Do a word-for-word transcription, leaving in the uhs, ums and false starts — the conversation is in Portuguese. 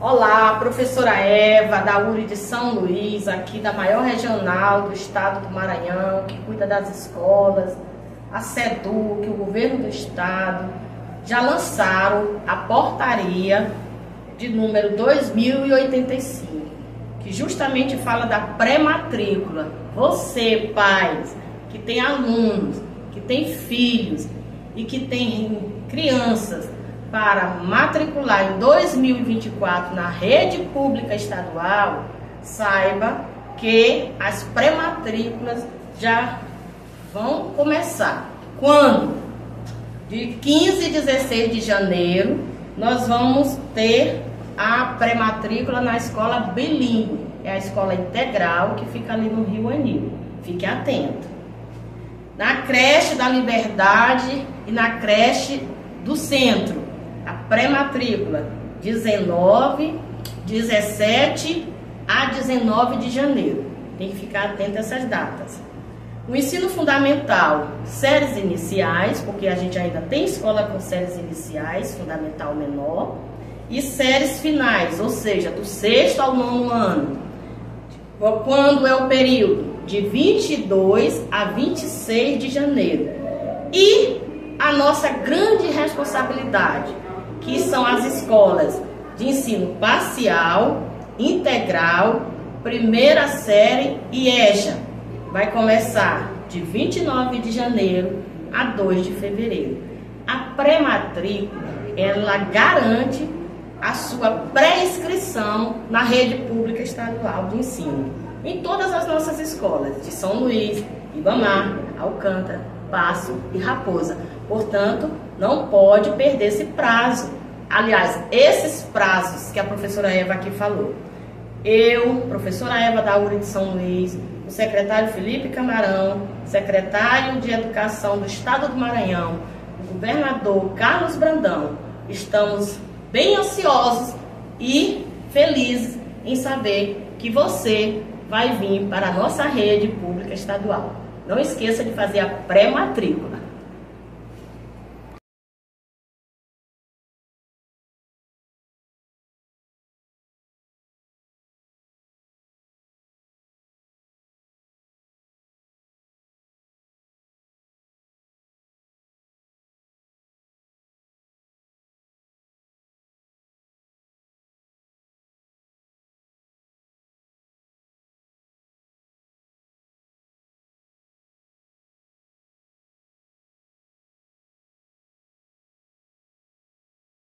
Olá, professora Eva, da U R I de São Luís, aqui da maior regional do estado do Maranhão, que cuida das escolas, a SEDUC, o governo do estado, já lançaram a portaria de número dois mil e oitenta e cinco, que justamente fala da pré-matrícula. Você, pais, que tem alunos, que tem filhos e que tem crianças para matricular em dois mil e vinte e quatro na rede pública estadual, saiba que as pré-matrículas já vão começar. Quando? De quinze e dezesseis de janeiro, nós vamos ter a pré-matrícula na escola bilíngue. É a escola integral que fica ali no Rio Anil. Fique atento. Na creche da Liberdade e na creche do Centro, a pré-matrícula dezenove, dezessete a dezenove de janeiro. Tem que ficar atento a essas datas. O ensino fundamental, séries iniciais, porque a gente ainda tem escola com séries iniciais, fundamental menor, e séries finais, ou seja, do sexto ao nono ano. Quando é o período? De vinte e dois a vinte e seis de janeiro. E a nossa grande responsabilidade, que são as escolas de ensino parcial, integral, primeira série e EJA. Vai começar de vinte e nove de janeiro a dois de fevereiro. A pré-matrícula, ela garante a sua pré-inscrição na rede pública estadual de ensino, em todas as nossas escolas, de São Luís, Ibamar, Alcântara, Passo e Raposa. Portanto, não pode perder esse prazo. Aliás, esses prazos que a professora Eva aqui falou. Eu, professora Eva da U R I de São Luís, o secretário Felipe Camarão, secretário de Educação do Estado do Maranhão, o governador Carlos Brandão, estamos bem ansiosos e felizes em saber que você vai vir para a nossa rede pública estadual. Não esqueça de fazer a pré-matrícula.